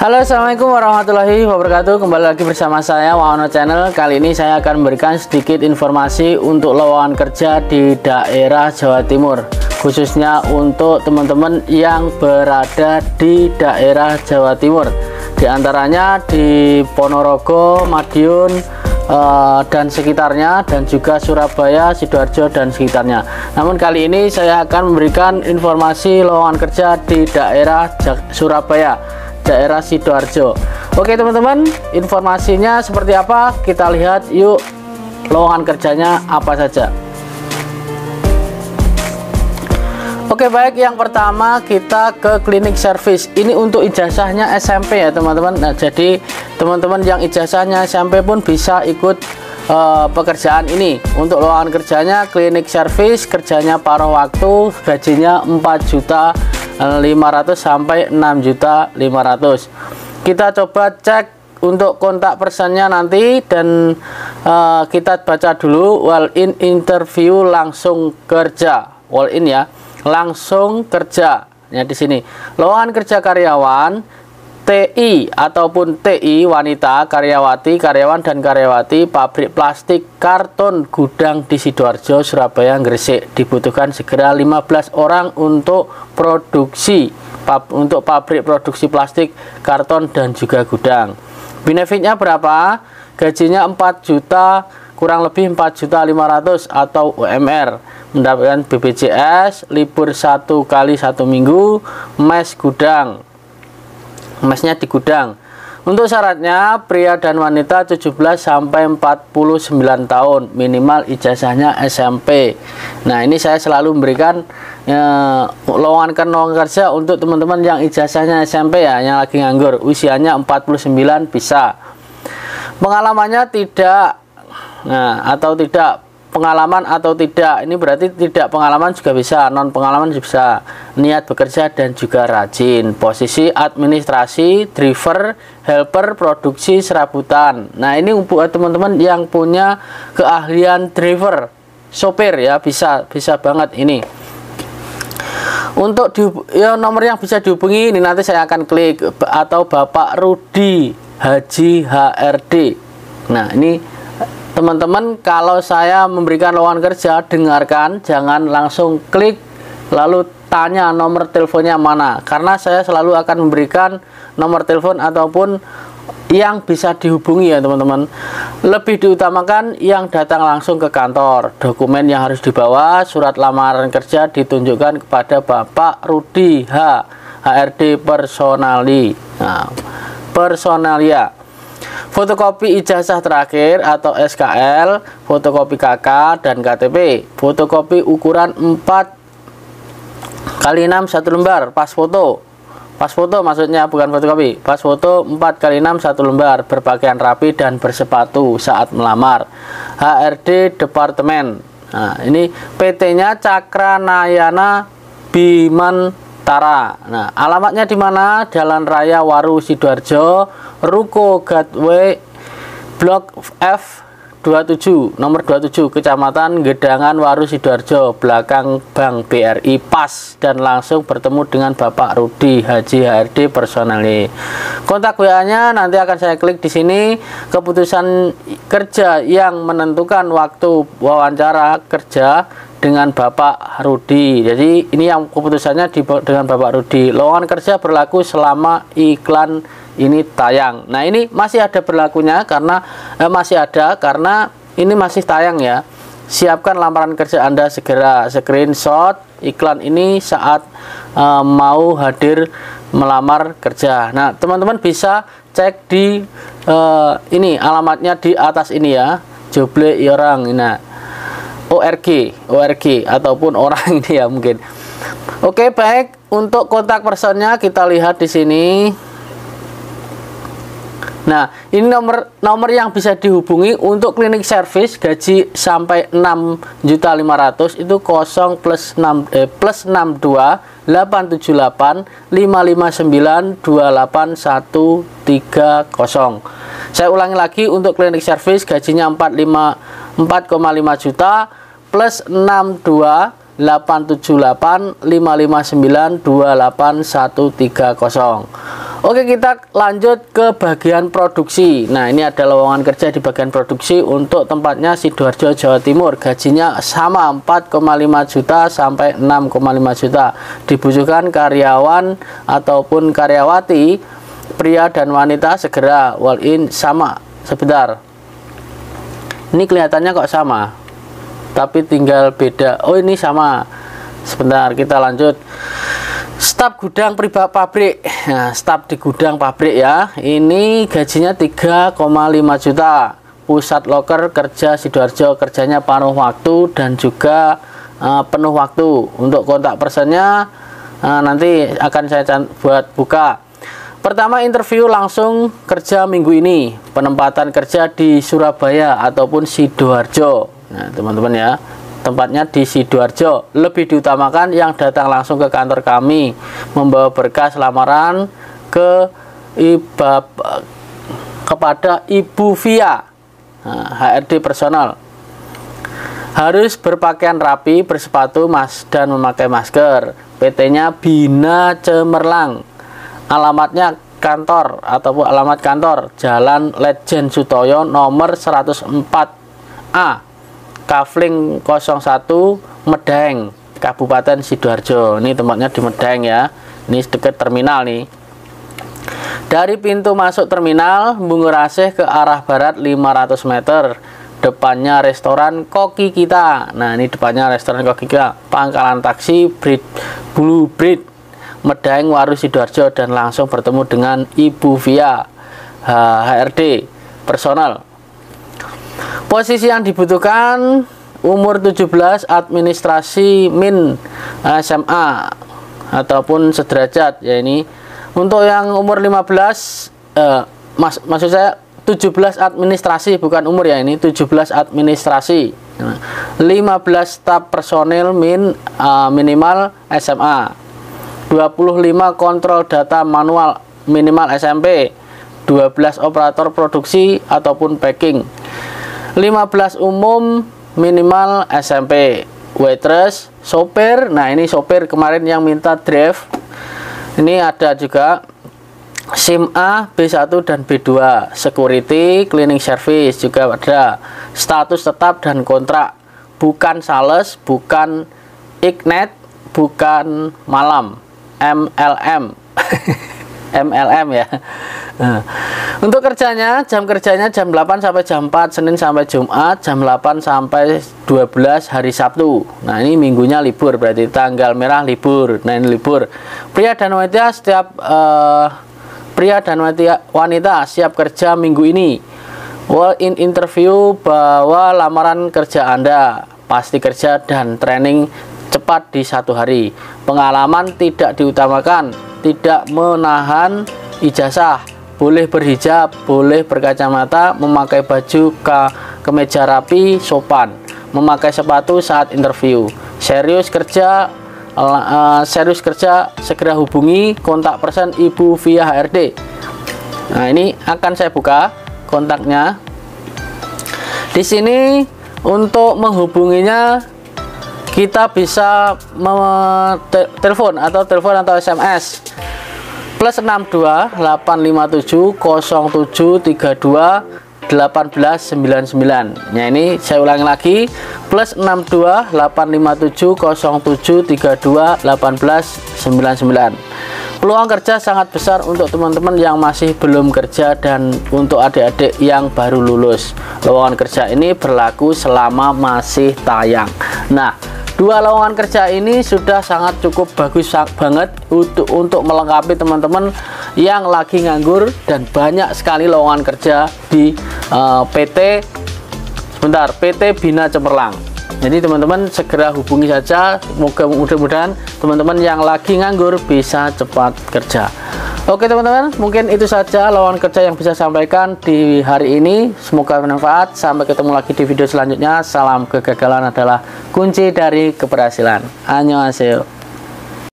Halo, assalamualaikum warahmatullahi wabarakatuh. Kembali lagi bersama saya Wahono Channel. Kali ini saya akan memberikan sedikit informasi untuk lowongan kerja di daerah Jawa Timur, khususnya untuk teman-teman yang berada di daerah Jawa Timur, di antaranya di Ponorogo, Madiun, dan sekitarnya, dan juga Surabaya, Sidoarjo dan sekitarnya. Namun kali ini saya akan memberikan informasi lowongan kerja di daerah Surabaya, daerah Sidoarjo. Oke teman-teman, informasinya seperti apa? Kita lihat yuk lowongan kerjanya apa saja. Oke baik, yang pertama kita ke klinik servis. Ini untuk ijazahnya SMP ya teman-teman. Nah, jadi teman-teman yang ijazahnya SMP pun bisa ikut pekerjaan ini. Untuk lowongan kerjanya klinik servis, kerjanya paruh waktu, gajinya 4.500.000 sampai 6.500.000. Kita coba cek untuk kontak personnya nanti, dan kita baca dulu. Walk-in interview langsung kerja, walk-in ya, langsung kerja. Ya di sini lowongan kerja karyawan TI ataupun TI wanita, karyawati, karyawan dan karyawati pabrik plastik karton gudang di Sidoarjo, Surabaya, Gresik. Dibutuhkan segera 15 orang untuk produksi, untuk pabrik produksi plastik, karton dan juga gudang. Benefitnya berapa? Gajinya 4 juta, kurang lebih 4.500.000 atau UMR. Mendapatkan BPJS, libur 1 kali 1 minggu, mes gudang, mesnya di gudang. Untuk syaratnya pria dan wanita 17 sampai 49 tahun, minimal ijazahnya SMP. Nah ini saya selalu memberikan lowongan kerja untuk teman-teman yang ijazahnya SMP ya, yang lagi nganggur, usianya 49 bisa. Pengalamannya tidak, nah atau tidak, pengalaman atau tidak, ini berarti tidak pengalaman juga bisa, non pengalaman juga bisa. Niat bekerja dan juga rajin. Posisi administrasi, driver, helper, produksi, serabutan. Nah ini buat teman-teman yang punya keahlian driver, sopir ya, bisa banget ini. Untuk nomor yang bisa dihubungi ini nanti saya akan klik, atau Bapak Rudi Haji HRD. Nah ini teman-teman, kalau saya memberikan lowongan kerja, dengarkan, jangan langsung klik lalu tanya nomor teleponnya mana, karena saya selalu akan memberikan nomor telepon ataupun yang bisa dihubungi ya teman-teman. Lebih diutamakan yang datang langsung ke kantor. Dokumen yang harus dibawa, surat lamaran kerja ditunjukkan kepada Bapak Rudi HRD personali. Nah, personalia. Fotokopi ijazah terakhir atau SKL, fotokopi KK dan KTP, fotokopi ukuran 4x6 1 lembar, pas foto maksudnya, bukan fotokopi, pas foto 4x6 1 lembar, berpakaian rapi dan bersepatu saat melamar. HRD departemen. Nah ini PT-nya Cakranayana Bimantara. Nah alamatnya di mana? Jalan Raya Waru Sidoarjo, Ruko Gatwe, Blok F27, nomor 27, Kecamatan Gedangan, Waru Sidoarjo, belakang Bank BRI, pas, dan langsung bertemu dengan Bapak Rudi Haji HRD personali. Kontak WA-nya nanti akan saya klik di sini. Keputusan kerja yang menentukan waktu wawancara kerja dengan Bapak Rudi. Jadi ini yang keputusannya dengan Bapak Rudi. Lowongan kerja berlaku selama iklan ini tayang. Nah ini masih ada berlakunya karena karena ini masih tayang ya. Siapkan lamaran kerja Anda segera, screenshot iklan ini saat mau hadir melamar kerja. Nah teman-teman bisa cek di ini alamatnya di atas ini ya, Joble Orang. Nah ORG ataupun orang ini ya mungkin. Oke baik, untuk kontak personnya kita lihat di sini. Nah ini nomor yang bisa dihubungi untuk klinik servis gaji sampai 6.500.000 itu 0 plus 62 878 559 28130. Saya ulangi lagi, untuk klinik servis gajinya 4,5 juta plus 62 878 559 28130. Oke, kita lanjut ke bagian produksi. Nah, ini ada lowongan kerja di bagian produksi untuk tempatnya Sidoarjo, Jawa Timur. Gajinya sama 4,5 juta sampai 6,5 juta. Dibutuhkan karyawan ataupun karyawati, pria dan wanita segera walk in sama. Sebentar. Ini kelihatannya kok sama. Tapi tinggal beda. Oh, ini sama. Sebentar, kita lanjut. Staf gudang pribadi pabrik. Nah, staf di gudang pabrik ya. Ini gajinya 3,5 juta. Pusat loker kerja Sidoarjo, kerjanya paruh waktu dan juga penuh waktu. Untuk kontak personnya nanti akan saya buat buka. Pertama, interview langsung kerja minggu ini. Penempatan kerja di Surabaya ataupun Sidoarjo. Nah, teman-teman ya. Tempatnya di Sidoarjo. Lebih diutamakan yang datang langsung ke kantor kami membawa berkas lamaran kepada Ibu Via, HRD personal. Harus berpakaian rapi, bersepatu dan memakai masker. PT-nya Bina Cemerlang. Alamatnya kantor ataupun alamat kantor Jalan Lejen Sutoyo nomor 104A. Kafling 01 Medaeng, Kabupaten Sidoarjo. Ini tempatnya di Medaeng ya. Ini dekat terminal nih. Dari pintu masuk terminal Bungurasih ke arah barat 500 meter. Depannya restoran Koki Kita. Nah, ini depannya restoran Koki Kita. Pangkalan taksi Blue Breed Medaeng Waru Sidoarjo dan langsung bertemu dengan Ibu Via, HRD personal. Posisi yang dibutuhkan umur 17, administrasi min SMA ataupun sederajat ya. Ini untuk yang umur 15 maksud saya 17 administrasi, bukan umur ya, ini 17 administrasi. 15 staf personil minimal SMA. 25 kontrol data manual minimal SMP. 12 operator produksi ataupun packing. 15 umum minimal SMP. Waitress, sopir. Nah, ini sopir kemarin yang minta drive. Ini ada juga SIM A, B1 dan B2. Security, cleaning service juga ada. Status tetap dan kontrak. Bukan sales, bukan ignet, bukan malam. MLM. MLM ya. Nah, untuk kerjanya, jam kerjanya jam 8 sampai jam 4 Senin sampai Jumat, jam 8 sampai 12 hari Sabtu. Nah, ini minggunya libur, berarti tanggal merah libur. Nah, ini libur. Pria dan wanita wanita siap kerja minggu ini. Walk-in interview, bawa lamaran kerja Anda. Pasti kerja dan training cepat di 1 hari. Pengalaman tidak diutamakan. Tidak menahan ijazah. Boleh berhijab, boleh berkacamata, memakai baju kemeja rapi, sopan, memakai sepatu saat interview. Serius kerja, segera hubungi kontak person Ibu Via HRD. Nah, ini akan saya buka kontaknya. Di sini untuk menghubunginya kita bisa telepon atau SMS plus 62 857 0732 1899. Nah, ini saya ulangi lagi, plus 62 857 0732 1899. Peluang kerja sangat besar untuk teman-teman yang masih belum kerja dan untuk adik-adik yang baru lulus. Lowongan kerja ini berlaku selama masih tayang. Nah, 2 lowongan kerja ini sudah sangat cukup bagus banget untuk melengkapi teman-teman yang lagi nganggur, dan banyak sekali lowongan kerja di PT Bina Cemerlang. Jadi teman-teman segera hubungi saja. Mudah-mudahan teman-teman yang lagi nganggur bisa cepat kerja. Oke teman-teman, mungkin itu saja lowongan kerja yang bisa sampaikan di hari ini. Semoga bermanfaat. Sampai ketemu lagi di video selanjutnya. Salam, kegagalan adalah kunci dari keberhasilan. Annyeonghaseyo.